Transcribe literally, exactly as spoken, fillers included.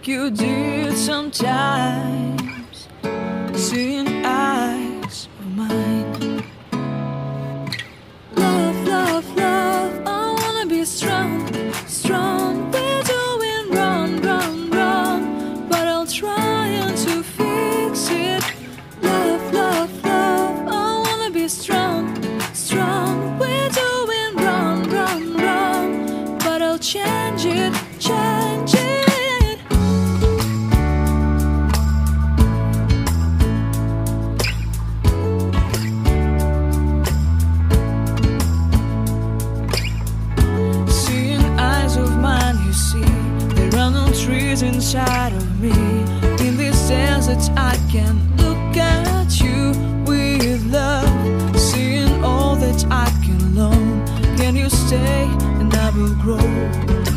you did sometimes, seeing eyes of mine. Love, love, love, I wanna be strong, strong. We're doing wrong, wrong, wrong, but I'll try to fix it. Love, love, love, I wanna be strong, strong. We're doing wrong, wrong, wrong, but I'll change it, change it. Trees inside of me. In this desert I can look at you with love, seeing all that I can learn. Can you stay and I will grow?